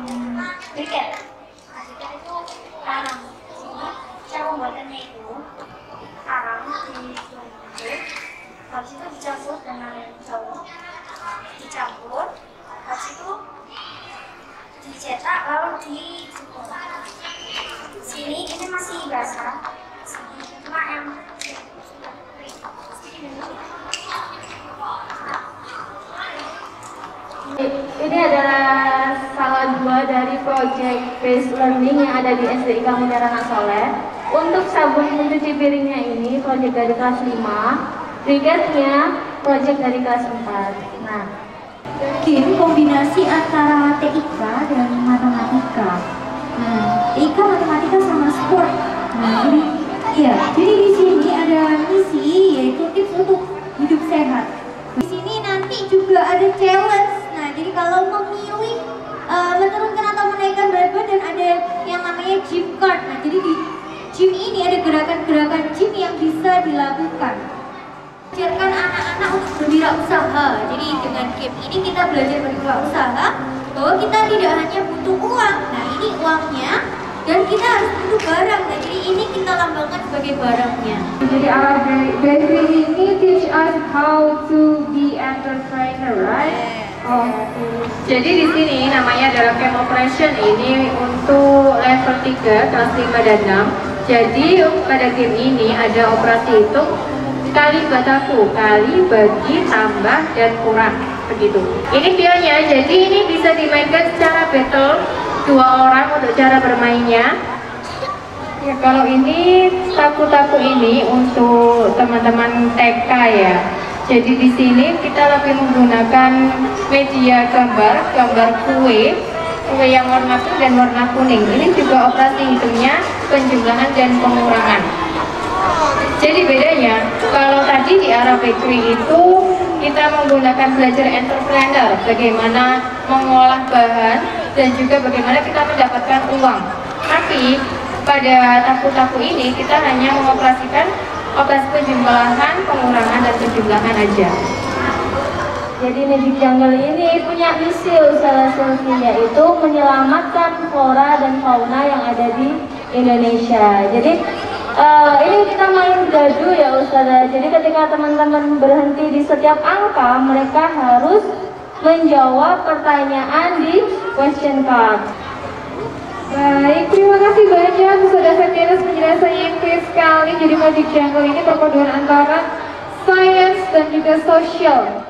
briket. Briket itu arang. Jadi cara pembuatannya itu arang ditumbuk, habis itu dicampur dengan daun, dicampur, habis itu dicetak lalu dicukur. Sini ini masih basah, cuma yang ini adalah salah dua dari project based learning yang ada di SDIK Mutiara Anak Soleh. Untuk sabun pencuci piringnya ini project dari kelas 5, briketnya project dari kelas 4. Nah, game kombinasi antara TIK dan matematika. Nah, TIK matematika sama sport. Nah, jadi di sini ada misi yaitu tips untuk hidup sehat. Di sini nanti juga ada challenge. Nah, jadi kalau memilih menurunkan atau menaikkan berat badan ada yang namanya gym card. Nah, jadi di gym ini ada gerakan-gerakan gym yang bisa dilakukan. Ajarkan anak-anak untuk berwirausaha. Jadi dengan game ini kita belajar berwirausaha bahwa kita tidak hanya butuh uang. Nah, ini uangnya dan kita harus butuh barang. Nah, jadi ini kita lambangkan sebagai barangnya. jadi our bakery ini teach us how to be entrepreneur, right? Oh. Jadi di sini namanya adalah camp operation, ini untuk level 3 kelas 5 dan 6. Jadi pada game ini ada operasi hitung kali bataku, kali, bagi, tambah, dan kurang, begitu. Ini pionnya, jadi ini bisa dimainkan secara battle 2 orang untuk cara bermainnya. Ya, kalau ini taku-taku ini untuk teman-teman TK ya. Jadi di sini kita lebih menggunakan media gambar kue yang warna pink dan warna kuning. Ini juga operasi hitungnya penjumlahan dan pengurangan. Jadi bedanya, kalau tadi di arah bakery itu kita menggunakan belajar entrepreneur, bagaimana mengolah bahan dan juga bagaimana kita mendapatkan uang. Tapi pada taku-taku ini kita hanya mengoperasikan operasi penjumlahan, pengurangan, dan penjumlahan aja. Jadi Magic Jungle ini punya misi usaha Selfie, yaitu menyelamatkan flora dan fauna yang ada di Indonesia. Jadi ini kita main gaduh ya Ustazah. Jadi ketika teman-teman berhenti di setiap angka, mereka harus menjawab pertanyaan di question card. Baik, terima kasih banyak Ustazah Septiana, penjelasannya yang clear sekali. Jadi Magic Jungle ini perpaduan antara science dan juga social.